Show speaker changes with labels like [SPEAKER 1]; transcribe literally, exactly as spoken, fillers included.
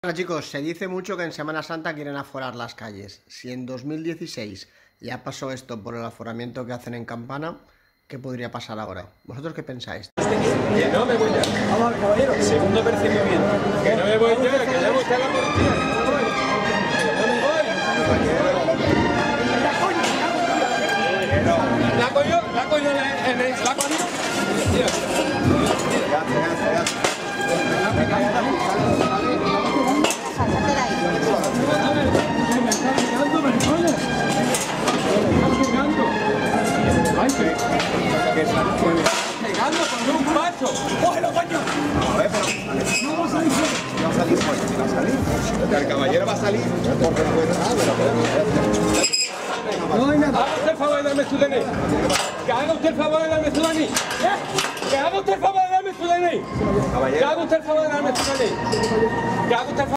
[SPEAKER 1] Bueno, chicos, se dice mucho que en Semana Santa quieren aforar las calles. Si en dos mil dieciséis ya pasó esto por el aforamiento que hacen en Campana, ¿qué podría pasar ahora? ¿Vosotros qué pensáis?
[SPEAKER 2] Que no me voy ya. Vamos a ver, caballero. Segundo percibimiento. Que no me voy ya, que ya me está la policía. Que no me voy. Que no me voy. La coño, la coño, la coño, la coño. Ya, ya, ya. Pegando con un macho. ¡Cógelo, coño! A ver, pero... No va a salir. No va a salir, coño. Va a salir. El caballero va a salir porque no puede nada, pero... No hay nada. Haga usted el favor de darme su D N I. Que haga usted el favor de darme su D N I. Que haga usted el favor de darme su D N I. Que haga usted el favor de darme su D N I. Que haga usted el favor.